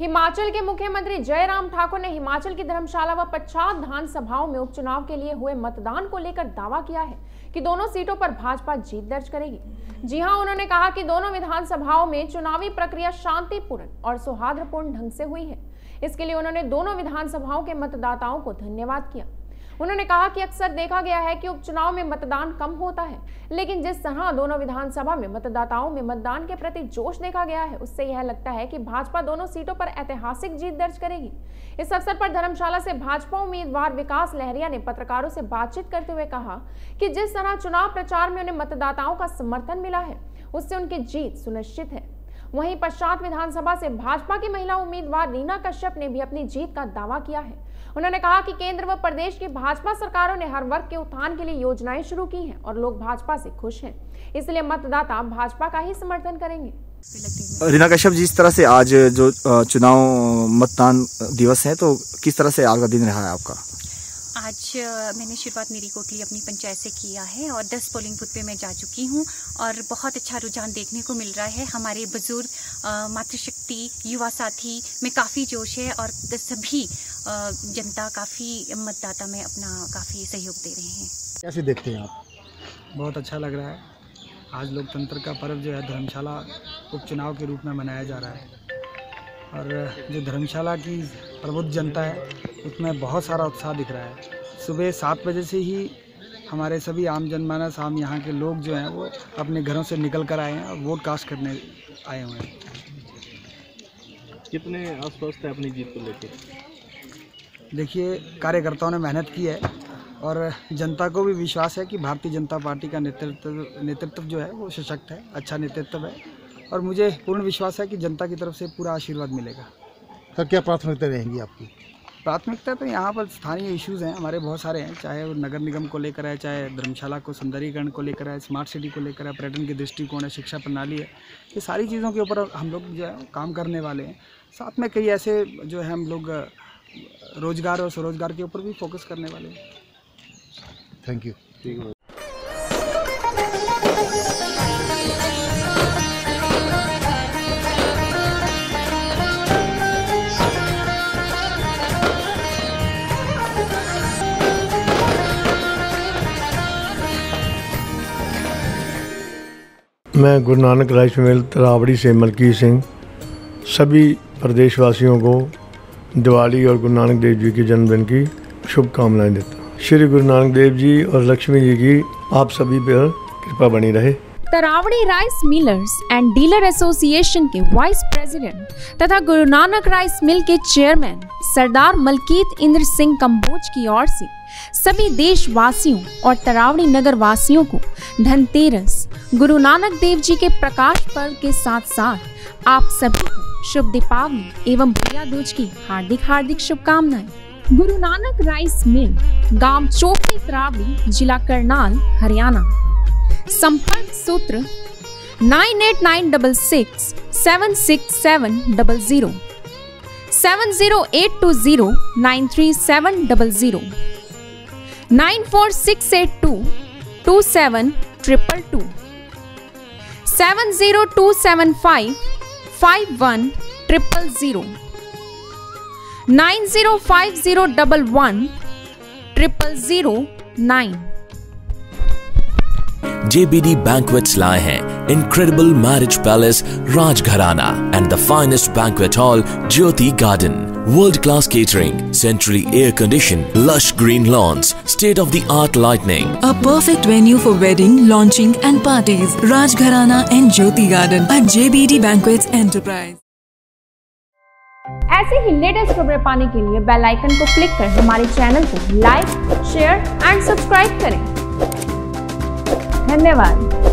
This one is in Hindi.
हिमाचल के मुख्यमंत्री जयराम ठाकुर ने हिमाचल की धर्मशाला व पच्छाद विधानसभाओं में उपचुनाव के लिए हुए मतदान को लेकर दावा किया है कि दोनों सीटों पर भाजपा जीत दर्ज करेगी। जी हां, उन्होंने कहा कि दोनों विधानसभाओं में चुनावी प्रक्रिया शांतिपूर्ण और सौहार्दपूर्ण ढंग से हुई है। इसके लिए उन्होंने दोनों विधानसभाओं के मतदाताओं को धन्यवाद किया। उन्होंने कहा कि अक्सर देखा गया है कि उपचुनाव में मतदान कम होता है, लेकिन जिस तरह दोनों विधानसभा में मतदाताओं में मतदान के प्रति जोश देखा गया है, उससे यह लगता है कि भाजपा दोनों सीटों पर ऐतिहासिक जीत दर्ज करेगी। इस अवसर पर धर्मशाला से भाजपा उम्मीदवार विकास लहरिया ने पत्रकारों से बातचीत करते हुए कहा कि जिस तरह चुनाव प्रचार में उन्हें मतदाताओं का समर्थन मिला है, उससे उनकी जीत सुनिश्चित है। वहीं पश्चात विधानसभा से भाजपा की महिला उम्मीदवार रीना कश्यप ने भी अपनी जीत का दावा किया है। उन्होंने कहा कि केंद्र व प्रदेश की भाजपा सरकारों ने हर वर्ग के उत्थान के लिए योजनाएं शुरू की हैं और लोग भाजपा से खुश हैं, इसलिए मतदाता भाजपा का ही समर्थन करेंगे। रीना कश्यप जी, इस तरह से आज जो चुनाव मतदान दिवस है, तो किस तरह से आज का दिन रहा है आपका? आज मैंने शुरुआत मेरी कोटली अपनी पंचायत से किया है और 10 पोलिंग बूथ पे मैं जा चुकी हूँ और बहुत अच्छा रुझान देखने को मिल रहा है। हमारे बुजुर्ग, मातृशक्ति, युवा साथी में काफ़ी जोश है और सभी जनता काफ़ी मतदाता में अपना काफ़ी सहयोग दे रहे हैं। कैसे देखते हैं आप? बहुत अच्छा लग रहा है। आज लोकतंत्र का पर्व जो है धर्मशाला उपचुनाव के रूप में मनाया जा रहा है और जो धर्मशाला की प्रबुद्ध जनता है उसमें बहुत सारा उत्साह दिख रहा है। सुबह 7 बजे से ही हमारे सभी आम जनमानस, आम यहाँ के लोग जो हैं वो अपने घरों से निकल कर आए हैं और वोट कास्ट करने आए हुए हैं। कितने आश्वस्त है अपनी जीत को लेकर? देखिए, कार्यकर्ताओं ने मेहनत की है और जनता को भी विश्वास है कि भारतीय जनता पार्टी का नेतृत्व जो है वो सशक्त है, अच्छा नेतृत्व है और मुझे पूर्ण विश्वास है कि जनता की तरफ से पूरा आशीर्वाद मिलेगा। सर, क्या प्राथमिकता रहेंगी आपकी? प्राथमिकता तो यहाँ पर स्थानीय इश्यूज़ हैं, हमारे बहुत सारे हैं, चाहे वो नगर निगम को लेकर है, चाहे धर्मशाला को सौंदर्यीकरण को लेकर है, स्मार्ट सिटी को लेकर है, पर्यटन के दृष्टिकोण है, शिक्षा प्रणाली है। ये सारी चीज़ों के ऊपर हम लोग जो है काम करने वाले हैं। साथ में कई ऐसे जो है हम लोग रोजगार और स्वरोजगार के ऊपर भी फोकस करने वाले हैं। Thank you. मैं गुरु नानक राइस मिल तरावड़ी से मलकीत सिंह सभी प्रदेशवासियों को दिवाली और गुरु नानक देव जी के जन्मदिन की शुभकामनाएं देता हूँ। श्री गुरु नानक देव जी और लक्ष्मी जी की आप सभी पर कृपा बनी रहे। Taraori rice millers and dealer association के वाइस प्रेसिडेंट तथा गुरु नानक राइस मिल के चेयरमैन सरदार मलकीत इंद्र सिंह कंबोज की ओर से सभी देशवासियों और तरावड़ी नगर वासियों को धनतेरस, गुरु नानक देव जी के प्रकाश पर्व के साथ साथ आप सभी को शुभ दीपावली एवं भैया दूज की हार्दिक शुभकामनाएं। गुरु नानक राइस मिल, गांव चोपड़ी, तरावड़ी, जिला करनाल, हरियाणा। संपर्क सूत्र 9896 76700 70820 93700 94682 27222 70275 51000 905011 0009। JBD Banquets लाए हैं Incredible Marriage Palace Rajgharana and the finest banquet hall Jyoti Garden. World-class catering, centrally air-conditioned, lush green lawns, state-of-the-art lighting. A perfect venue for wedding, launching and parties. Rajgharana and Jyoti Garden at JBD Banquets Enterprise. ऐसे ही लेटेस्ट खबरें पाने के लिए बेल आइकन को क्लिक कर हमारे चैनल को लाइक, शेयर एंड सब्सक्राइब करें। धन्यवाद।